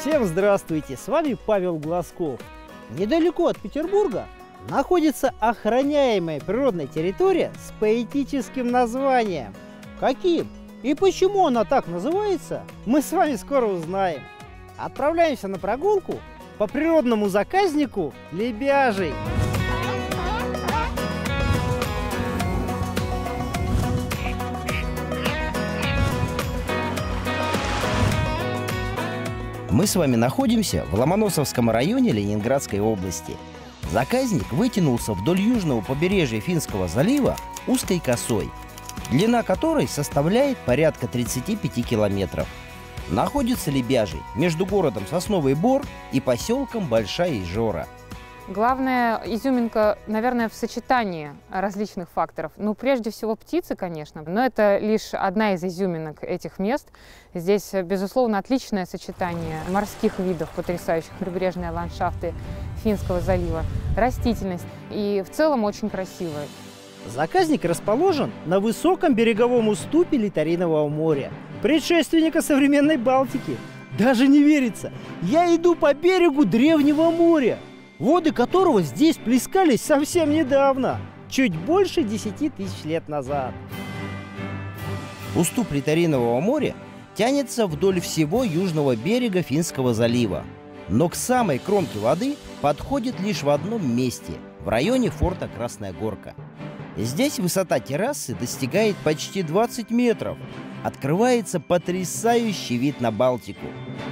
Всем здравствуйте, с вами Павел Глазков. Недалеко от Петербурга находится охраняемая природная территория с поэтическим названием. Каким и почему она так называется, мы с вами скоро узнаем. Отправляемся на прогулку по природному заказнику Лебяжий. Мы с вами находимся в Ломоносовском районе Ленинградской области. Заказник вытянулся вдоль южного побережья Финского залива узкой косой, длина которой составляет порядка 35 километров. Находится Лебяжий между городом Сосновый Бор и поселком Большая Ижора. Главная изюминка, наверное, в сочетании различных факторов. Ну, прежде всего, птицы, конечно, но это лишь одна из изюминок этих мест. Здесь, безусловно, отличное сочетание морских видов, потрясающих прибрежные ландшафты Финского залива, растительность и в целом очень красивая. Заказник расположен на высоком береговом уступе Литаринового моря, предшественника современной Балтики. Даже не верится, я иду по берегу древнего моря, воды которого здесь плескались совсем недавно, чуть больше 10 тысяч лет назад. Уступ Литаринового моря тянется вдоль всего южного берега Финского залива, но к самой кромке воды подходит лишь в одном месте, в районе форта Красная Горка. Здесь высота террасы достигает почти 20 метров. Открывается потрясающий вид на Балтику.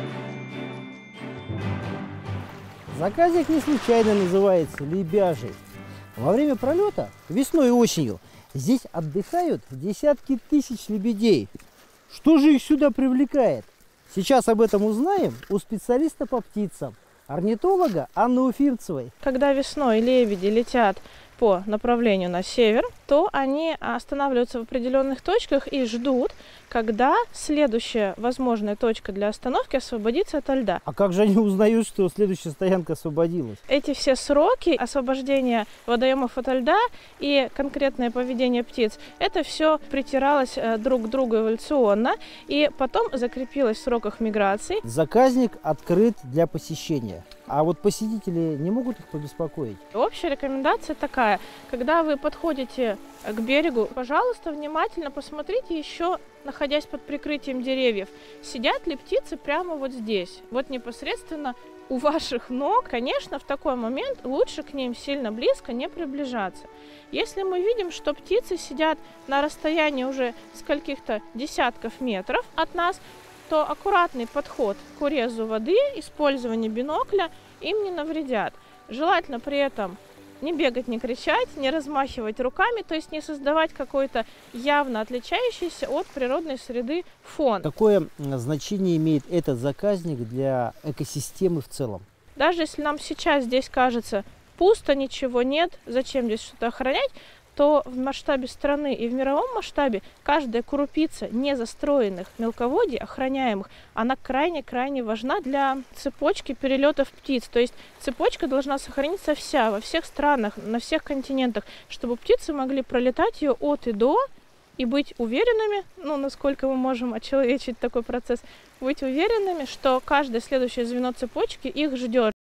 Заказник не случайно называется Лебяжий. Во время пролета, весной и осенью, здесь отдыхают десятки тысяч лебедей. Что же их сюда привлекает? Сейчас об этом узнаем у специалиста по птицам, орнитолога Анны Уфимцевой. Когда весной лебеди летят по направлению на север, то они останавливаются в определенных точках и ждут, когда следующая возможная точка для остановки освободится ото льда. А как же они узнают, что следующая стоянка освободилась? Эти все сроки освобождения водоемов ото льда и конкретное поведение птиц, это все притиралось друг к другу эволюционно и потом закрепилось в сроках миграции. Заказник открыт для посещения. А вот посетители не могут их побеспокоить? Общая рекомендация такая: когда вы подходите к берегу, пожалуйста, внимательно посмотрите еще, находясь под прикрытием деревьев, сидят ли птицы прямо вот здесь, вот непосредственно у ваших ног. Конечно, в такой момент лучше к ним сильно близко не приближаться. Если мы видим, что птицы сидят на расстоянии уже скольких-то десятков метров от нас, то аккуратный подход к урезу воды, использование бинокля им не навредят. Желательно при этом не бегать, не кричать, не размахивать руками, то есть не создавать какой-то явно отличающийся от природной среды фон. Какое значение имеет этот заказник для экосистемы в целом? Даже если нам сейчас здесь кажется пусто, ничего нет, зачем здесь что-то охранять, то в масштабе страны и в мировом масштабе каждая крупица незастроенных мелководий, охраняемых, она крайне-крайне важна для цепочки перелетов птиц. То есть цепочка должна сохраниться вся, во всех странах, на всех континентах, чтобы птицы могли пролетать ее от и до и быть уверенными, ну, насколько мы можем очеловечить такой процесс, быть уверенными, что каждое следующее звено цепочки их ждет.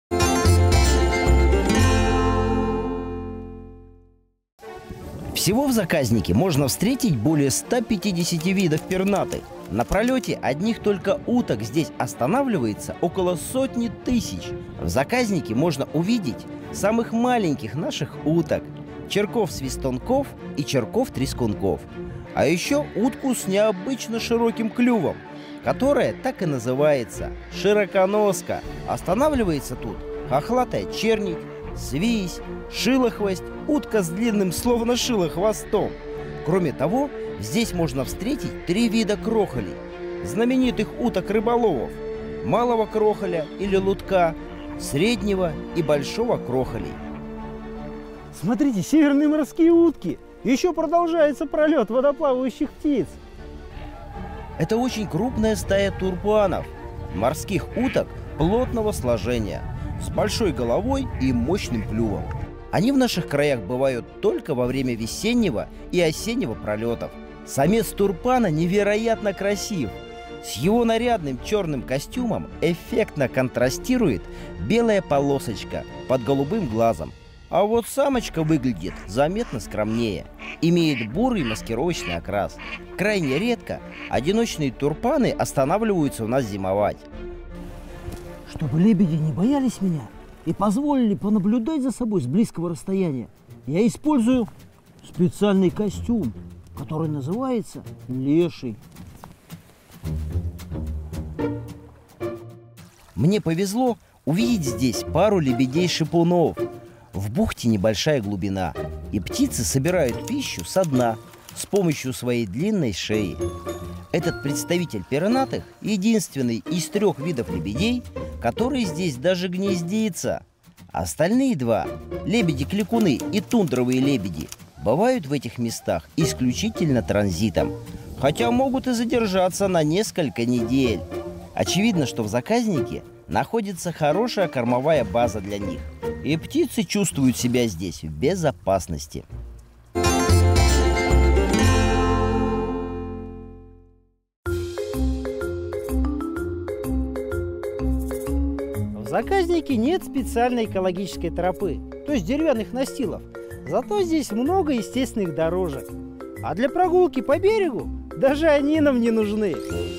Всего в заказнике можно встретить более 150 видов пернатых. На пролете одних только уток здесь останавливается около 100 тысяч. В заказнике можно увидеть самых маленьких наших уток – черков-свистунков и черков-трескунков. А еще утку с необычно широким клювом, которая так и называется – широконоска. Останавливается тут хохлатая чернь, свись, шилохвость, утка с длинным, словно шило, хвостом. Кроме того, здесь можно встретить 3 вида крохолей, знаменитых уток-рыболовов: малого крохоля или лутка, среднего и большого крохолей. Смотрите, северные морские утки! Еще продолжается пролет водоплавающих птиц. Это очень крупная стая турпанов, морских уток плотного сложения, с большой головой и мощным клювом. Они в наших краях бывают только во время весеннего и осеннего пролетов. Самец турпана невероятно красив. С его нарядным черным костюмом эффектно контрастирует белая полосочка под голубым глазом. А вот самочка выглядит заметно скромнее, имеет бурый маскировочный окрас. Крайне редко одиночные тюльпаны останавливаются у нас зимовать. Чтобы лебеди не боялись меня и позволили понаблюдать за собой с близкого расстояния, я использую специальный костюм, который называется леший. Мне повезло увидеть здесь пару лебедей-шипунов. В бухте небольшая глубина, и птицы собирают пищу со дна с помощью своей длинной шеи. Этот представитель пернатых единственный из 3 видов лебедей, который здесь даже гнездится. Остальные 2, лебеди-кликуны и тундровые лебеди, бывают в этих местах исключительно транзитом, хотя могут и задержаться на несколько недель. Очевидно, что в заказнике находится хорошая кормовая база для них, и птицы чувствуют себя здесь в безопасности. В заказнике нет специальной экологической тропы, то есть деревянных настилов. Зато здесь много естественных дорожек. А для прогулки по берегу даже они нам не нужны.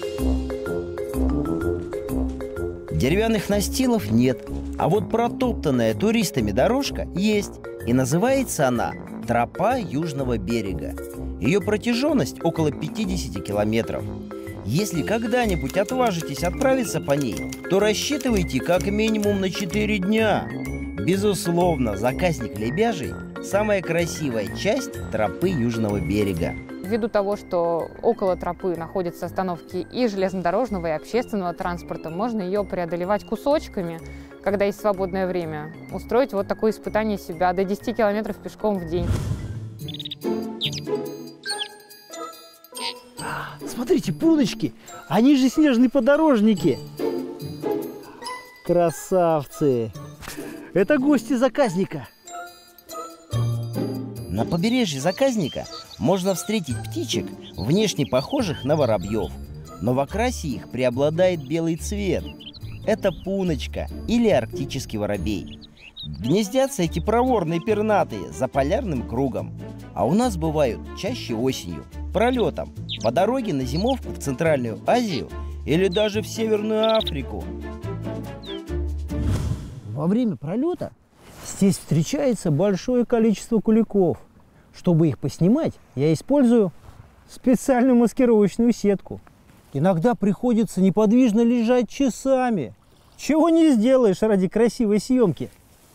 Деревянных настилов нет, а вот протоптанная туристами дорожка есть, и называется она «Тропа Южного берега». Ее протяженность около 50 километров. Если когда-нибудь отважитесь отправиться по ней, то рассчитывайте как минимум на 4 дня. Безусловно, заказник Лебяжий – самая красивая часть тропы Южного берега. Ввиду того, что около тропы находятся остановки и железнодорожного, и общественного транспорта, можно ее преодолевать кусочками, когда есть свободное время. Устроить вот такое испытание себя до 10 километров пешком в день. Смотрите, пуночки, они же снежные подорожники. Красавцы! Это гости заказника. На побережье заказника можно встретить птичек, внешне похожих на воробьев, но в окрасе их преобладает белый цвет. Это пуночка или арктический воробей. Гнездятся эти проворные пернатые за полярным кругом, а у нас бывают чаще осенью, пролетом, по дороге на зимовку в Центральную Азию или даже в Северную Африку. Во время пролета здесь встречается большое количество куликов. Чтобы их поснимать, я использую специальную маскировочную сетку. Иногда приходится неподвижно лежать часами. Чего не сделаешь ради красивой съемки.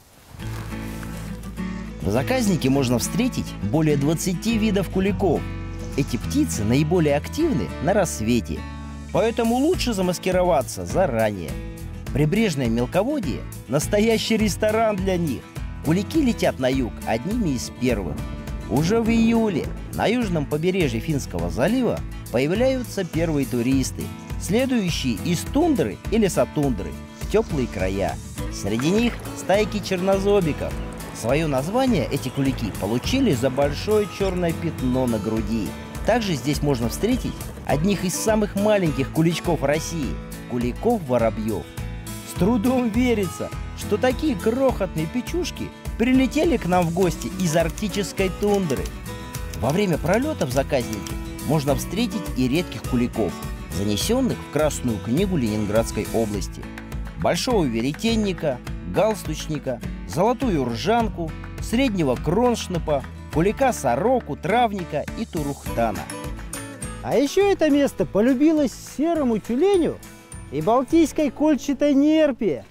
В заказнике можно встретить более 20 видов куликов. Эти птицы наиболее активны на рассвете, поэтому лучше замаскироваться заранее. Прибрежное мелководье – настоящий ресторан для них. Кулики летят на юг одними из первых. Уже в июле на южном побережье Финского залива появляются первые туристы, следующие из тундры и лесотундры в теплые края. Среди них стайки чернозобиков. Свое название эти кулики получили за большое черное пятно на груди. Также здесь можно встретить одних из самых маленьких куличков России – куликов-воробьев. С трудом верится, что такие крохотные печушки прилетели к нам в гости из арктической тундры. Во время пролета в заказнике можно встретить и редких куликов, занесенных в Красную книгу Ленинградской области. Большого веретенника, галстучника, золотую ржанку, среднего кроншнепа, кулика-сороку, травника и турухтана. А еще это место полюбилось серому тюленю и балтийской кольчатой нерпе.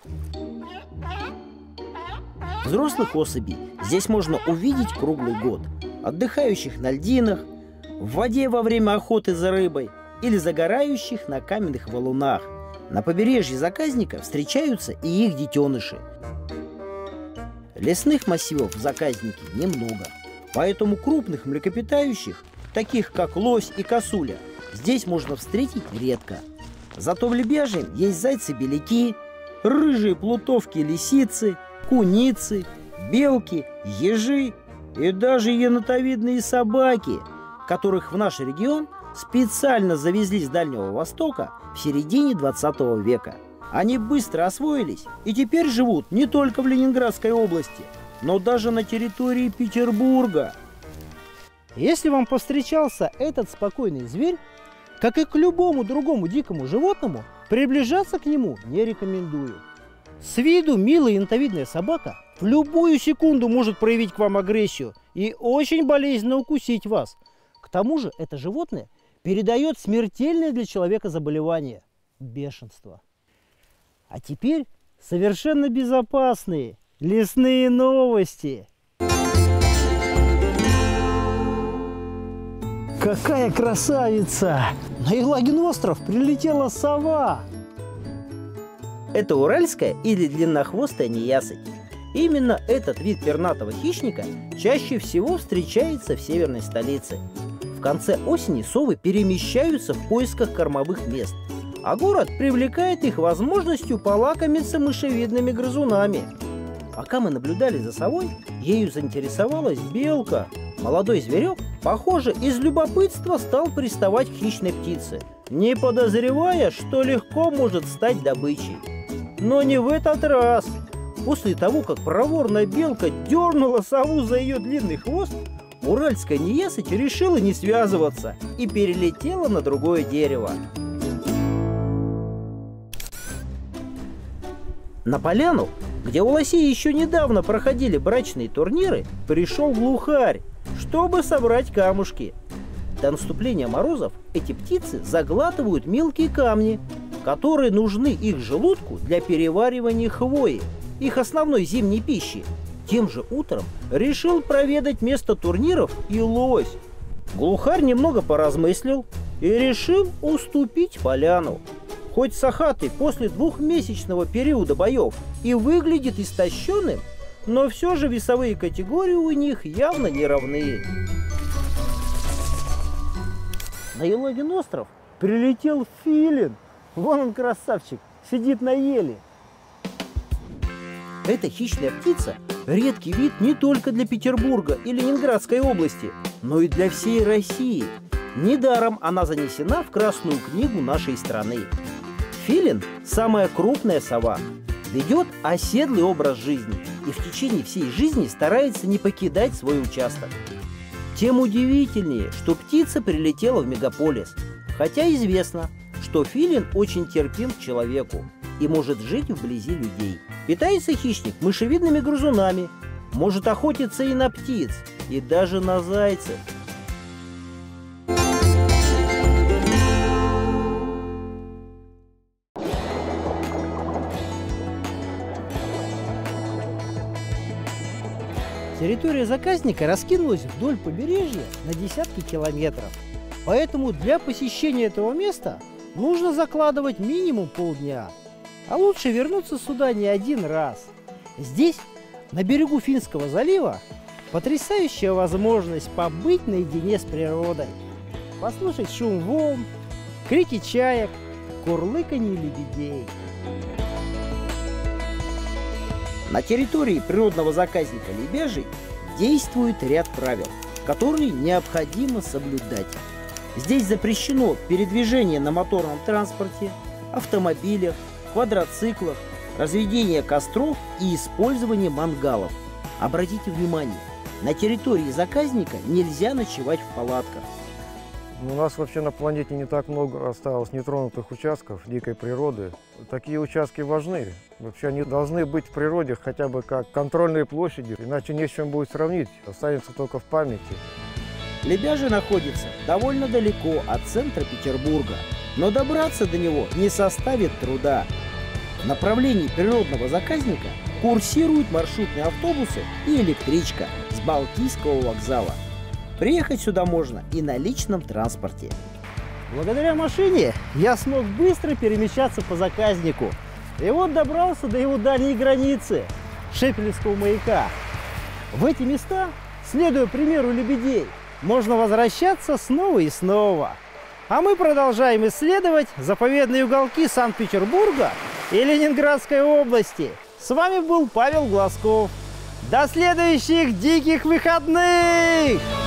Взрослых особей здесь можно увидеть круглый год, отдыхающих на льдинах, в воде во время охоты за рыбой или загорающих на каменных валунах. На побережье заказника встречаются и их детеныши. Лесных массивов в заказнике немного, поэтому крупных млекопитающих, таких как лось и косуля, здесь можно встретить редко. Зато в Лебяжьем есть зайцы-беляки, рыжие плутовки-лисицы, куницы, белки, ежи и даже енотовидные собаки. которых в наш регион специально завезли с Дальнего Востока в середине 20 века. Они быстро освоились и теперь живут не только в Ленинградской области, но даже на территории Петербурга. Если вам повстречался этот спокойный зверь, как и к любому другому дикому животному, приближаться к нему не рекомендую. С виду милая янтовидная собака в любую секунду может проявить к вам агрессию и очень болезненно укусить вас. К тому же это животное передает смертельное для человека заболевание – бешенство. А теперь совершенно безопасные лесные новости. Какая красавица! На Елагин остров прилетела сова. Это уральская или длиннохвостая неясыть. Именно этот вид пернатого хищника чаще всего встречается в северной столице. В конце осени совы перемещаются в поисках кормовых мест, а город привлекает их возможностью полакомиться мышевидными грызунами. Пока мы наблюдали за совой, ею заинтересовалась белка. Молодой зверек, похоже, из любопытства стал приставать к хищной птице, не подозревая, что легко может стать добычей. Но не в этот раз. После того, как проворная белка дернула сову за ее длинный хвост, уральская неясыть решила не связываться и перелетела на другое дерево. На поляну, где у лосей еще недавно проходили брачные турниры, пришел глухарь, чтобы собрать камушки. До наступления морозов эти птицы заглатывают мелкие камни, которые нужны их желудку для переваривания хвои, их основной зимней пищи. Тем же утром решил проведать место турниров и лось. Глухарь немного поразмыслил и решил уступить поляну. Хоть сахатый после двухмесячного периода боев и выглядит истощенным, но все же весовые категории у них явно не равны. На Елагин остров прилетел филин. Вон он, красавчик, сидит на еле. Эта хищная птица – редкий вид не только для Петербурга и Ленинградской области, но и для всей России. Недаром она занесена в Красную книгу нашей страны. Филин – самая крупная сова, ведет оседлый образ жизни и в течение всей жизни старается не покидать свой участок. Тем удивительнее, что птица прилетела в мегаполис, хотя известно, что филин очень терпим к человеку и может жить вблизи людей. Питается хищник мышевидными грызунами, может охотиться и на птиц, и даже на зайцев. Территория заказника раскинулась вдоль побережья на десятки километров. Поэтому для посещения этого места нужно закладывать минимум полдня. А лучше вернуться сюда не один раз. Здесь, на берегу Финского залива, потрясающая возможность побыть наедине с природой. Послушать шум волн, крики чаек, курлыканье лебедей. На территории природного заказника Лебяжий действует ряд правил, которые необходимо соблюдать. Здесь запрещено передвижение на моторном транспорте, автомобилях, квадроциклах, разведение костров и использование мангалов. Обратите внимание, на территории заказника нельзя ночевать в палатках. У нас вообще на планете не так много осталось нетронутых участков дикой природы. Такие участки важны. Вообще они должны быть в природе хотя бы как контрольные площади, иначе не с чем будет сравнить, останется только в памяти. Лебяжий находится довольно далеко от центра Петербурга, но добраться до него не составит труда. В направлении природного заказника курсируют маршрутные автобусы и электричка с Балтийского вокзала. Приехать сюда можно и на личном транспорте. Благодаря машине я смог быстро перемещаться по заказнику. И вот добрался до его дальней границы – Шепелевского маяка. В эти места, следуя примеру лебедей, можно возвращаться снова и снова. А мы продолжаем исследовать заповедные уголки Санкт-Петербурга и Ленинградской области. С вами был Павел Глазков. До следующих диких выходных!